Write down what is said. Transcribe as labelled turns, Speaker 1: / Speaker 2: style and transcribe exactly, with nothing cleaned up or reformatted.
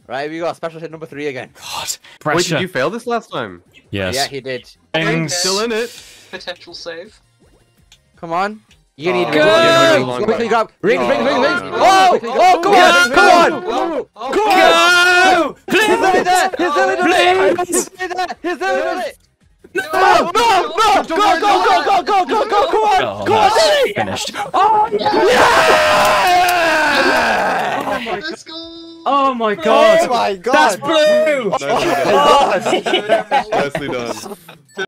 Speaker 1: Right, we got special hit number three again.
Speaker 2: God,
Speaker 3: Wait,
Speaker 2: pressure.
Speaker 3: did you fail this last time?
Speaker 2: Yes.
Speaker 1: Yeah, he did.
Speaker 2: Things.
Speaker 3: Still in it.
Speaker 4: Potential save.
Speaker 1: Come on. You need to
Speaker 2: Go!
Speaker 1: go. Quickly grab. Rings, rings, rings, rings.
Speaker 3: Oh,
Speaker 1: Oh, oh, come on, come on.
Speaker 4: Oh, oh,
Speaker 1: Go!
Speaker 2: Go!
Speaker 1: He's doing that. He's doing it.
Speaker 2: Please!
Speaker 1: He's doing that. He's doing it.
Speaker 2: No!
Speaker 1: No, no, no. Go, go, go, go, go, go, go. Come on.
Speaker 2: Oh,
Speaker 1: Come on,
Speaker 2: that's
Speaker 1: Dilly.
Speaker 2: finished.
Speaker 1: Oh, yeah.
Speaker 4: Let's go!
Speaker 2: Oh my
Speaker 1: Oh
Speaker 2: god!
Speaker 1: my god.
Speaker 2: That's blue!
Speaker 3: Nicely done.
Speaker 1: Oh my god.
Speaker 3: Nicely done.